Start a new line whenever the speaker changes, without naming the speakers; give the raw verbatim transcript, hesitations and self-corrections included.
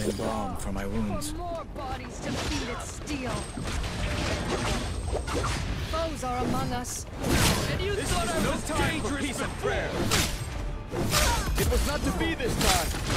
been balm for my wounds.
For more bodies to feed its steel. Foes are among us.
And you
This
thought
is
I
no
was
time for
dangerous
peace and
before.
prayer. It was not to be this time.